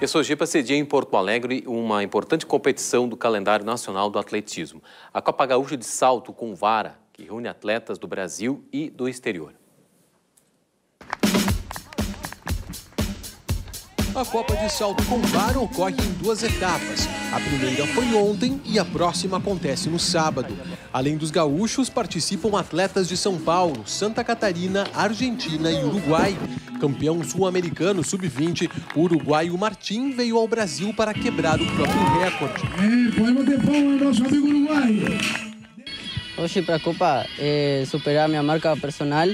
E a Sojipa cedia em Porto Alegre uma importante competição do calendário nacional do atletismo. A Copa Gaúcha de Salto com Vara, que reúne atletas do Brasil e do exterior. A Copa de Salto com Vara ocorre em 2 etapas. A primeira foi ontem e a próxima acontece no sábado. Além dos gaúchos, participam atletas de São Paulo, Santa Catarina, Argentina e Uruguai. Campeão sul-americano sub-20, o uruguaio Martim veio ao Brasil para quebrar o próprio recorde. Podemos ter palmas ao nosso amigo uruguaio. Hoje para a Copa é superar a minha marca personal,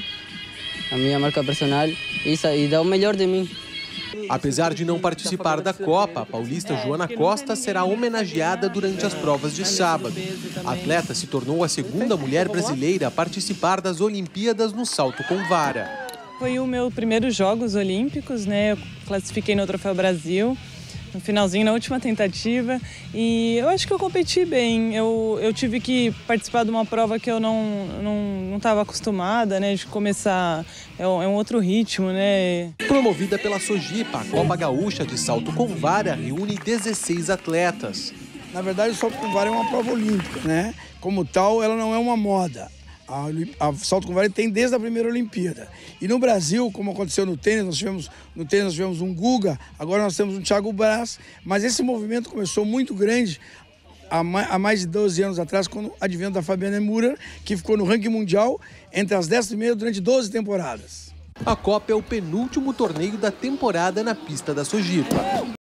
e dar o melhor de mim. Apesar de não participar da Copa, a paulista Joana Costa será homenageada durante as provas de sábado. A atleta se tornou a segunda mulher brasileira a participar das Olimpíadas no salto com vara. Foi o meu primeiro Jogos Olímpicos, né? Eu classifiquei no Troféu Brasil, no finalzinho, na última tentativa. E eu acho que eu competi bem. Eu tive que participar de uma prova que eu não estava acostumada, né? De começar, é um outro ritmo, né? Promovida pela Sojipa, a Copa Gaúcha de Salto com Vara reúne 16 atletas. Na verdade, o salto com vara é uma prova olímpica, né? Como tal, ela não é uma moda. A salto com vara tem desde a primeira Olimpíada. E no Brasil, como aconteceu no tênis, nós tivemos um Guga, agora nós temos um Thiago Braz, mas esse movimento começou muito grande há mais de 12 anos atrás, com o advento da Fabiana Müller, que ficou no ranking mundial entre as 10 primeiras durante 12 temporadas. A Copa é o penúltimo torneio da temporada na pista da Sojipa.